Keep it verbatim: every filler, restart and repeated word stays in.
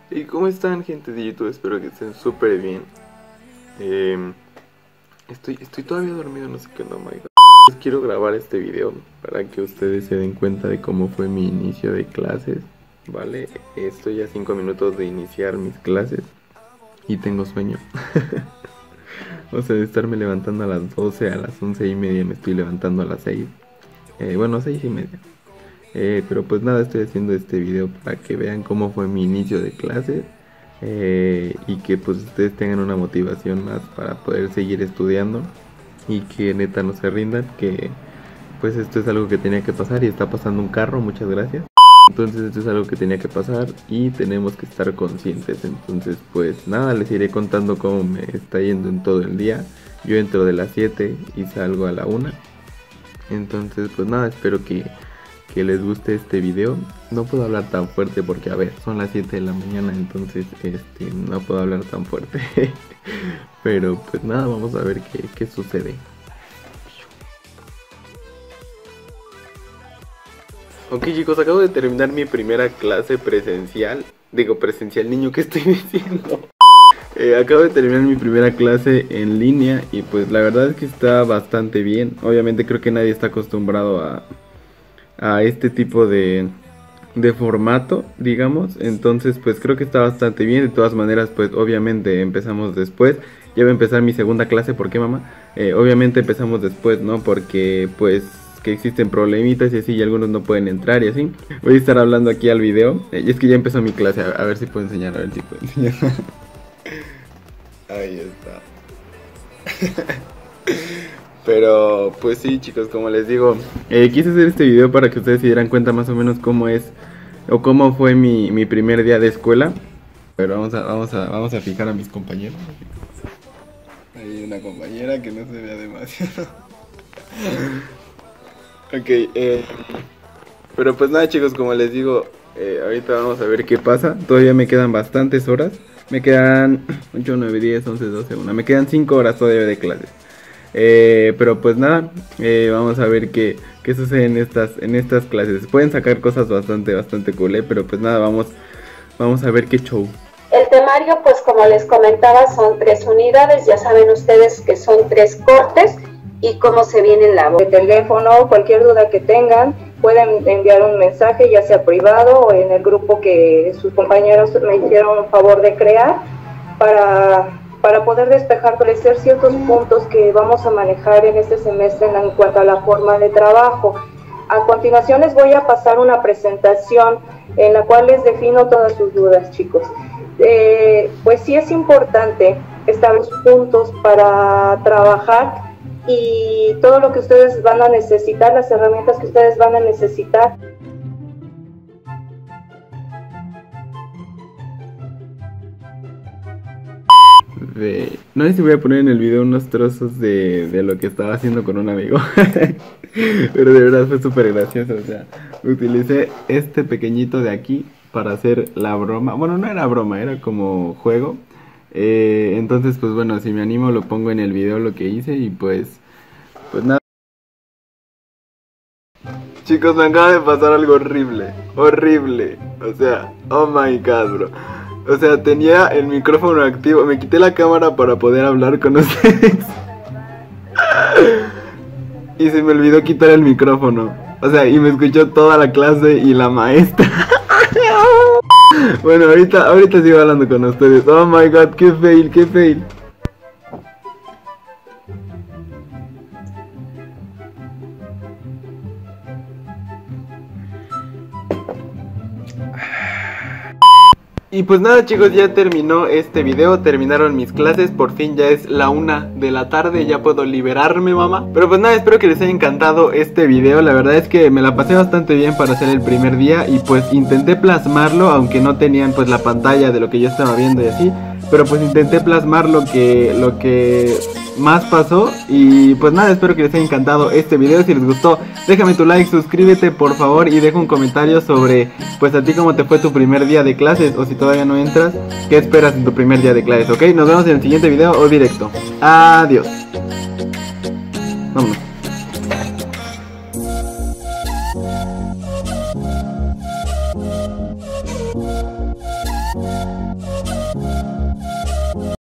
¿Y cómo están, gente de YouTube? Espero que estén súper bien. eh, estoy, estoy todavía dormido, no sé qué onda, my God. Pues quiero grabar este video para que ustedes se den cuenta de cómo fue mi inicio de clases. Vale, estoy a cinco minutos de iniciar mis clases y tengo sueño. O sea, de estarme levantando a las doce, a las once y media me estoy levantando a las seis. Eh, bueno, seis y media. Eh, pero pues nada, estoy haciendo este video para que vean cómo fue mi inicio de clases. Eh, y que pues ustedes tengan una motivación más para poder seguir estudiando. Y que neta no se rindan, que pues esto es algo que tenía que pasar y está pasando un carro, muchas gracias. Entonces esto es algo que tenía que pasar y tenemos que estar conscientes. Entonces pues nada, les iré contando cómo me está yendo en todo el día. Yo entro de las siete y salgo a la una. Entonces pues nada, espero que, que les guste este video. No puedo hablar tan fuerte porque a ver, son las siete de la mañana, entonces este no puedo hablar tan fuerte. Pero pues nada, vamos a ver qué, qué sucede. Ok, chicos, acabo de terminar mi primera clase presencial. Digo presencial, niño, ¿qué estoy diciendo? Eh, acabo de terminar mi primera clase en línea y pues la verdad es que está bastante bien. Obviamente creo que nadie está acostumbrado a, a este tipo de, de formato, digamos. Entonces pues creo que está bastante bien. De todas maneras pues obviamente empezamos después. Ya voy a empezar mi segunda clase, ¿por qué, mamá? Eh, obviamente empezamos después, ¿no? Porque pues que existen problemitas y así, y algunos no pueden entrar y así. Voy a estar hablando aquí al video. Eh, y es que ya empezó mi clase, a, a ver si puedo enseñar, a ver si puedo enseñar. Ahí está. Pero pues sí, chicos, como les digo, eh, quise hacer este video para que ustedes se dieran cuenta más o menos cómo es o cómo fue mi, mi primer día de escuela. Pero vamos a, vamos a, vamos a fijar a mis compañeros. Hay una compañera que no se vea demasiado. Ok, eh, pero pues nada, chicos, como les digo, eh, ahorita vamos a ver qué pasa. Todavía me quedan bastantes horas. Me quedan ocho, nueve, diez, once, doce, una. Me quedan cinco horas todavía de clases. Eh, pero pues nada, eh, vamos a ver qué, qué sucede en estas, en estas clases. Pueden sacar cosas bastante, bastante cool, eh, pero pues nada, vamos, vamos a ver qué show. El temario, pues como les comentaba, son tres unidades. Ya saben ustedes que son tres cortes y cómo se viene en la voz. De teléfono, cualquier duda que tengan, pueden enviar un mensaje, ya sea privado o en el grupo que sus compañeros me hicieron un favor de crear, para, para poder despejar, establecer ciertos puntos que vamos a manejar en este semestre en cuanto a la forma de trabajo. A continuación les voy a pasar una presentación en la cual les defino todas sus dudas, chicos. Eh, pues sí es importante establecer puntos para trabajar y todo lo que ustedes van a necesitar, las herramientas que ustedes van a necesitar. De... No sé si voy a poner en el video unos trozos de, de lo que estaba haciendo con un amigo. Pero de verdad fue súper gracioso. O sea, utilicé este pequeñito de aquí para hacer la broma. Bueno, no era broma, era como juego. Eh, entonces pues bueno, si me animo lo pongo en el video lo que hice y pues Pues nada. Chicos, me acaba de pasar algo horrible. Horrible. O sea, oh my god, bro. O sea, tenía el micrófono activo. Me quité la cámara para poder hablar con ustedes. Y se me olvidó quitar el micrófono. O sea, y me escuchó toda la clase y la maestra. Bueno, ahorita, ahorita sigo hablando con ustedes. Oh my god, qué fail, qué fail. Y pues nada, chicos, ya terminó este video, terminaron mis clases, por fin ya es la una de la tarde, ya puedo liberarme, mamá. Pero pues nada, espero que les haya encantado este video, la verdad es que me la pasé bastante bien para hacer el primer día y pues intenté plasmarlo, aunque no tenían pues la pantalla de lo que yo estaba viendo y así. Pero pues intenté plasmar lo que, lo que más pasó. Y pues nada, espero que les haya encantado este video. Si les gustó, déjame tu like, suscríbete por favor y deja un comentario sobre pues a ti cómo te fue tu primer día de clases. O si todavía no entras, ¿qué esperas en tu primer día de clases? Ok, nos vemos en el siguiente video o directo. Adiós. Vámonos.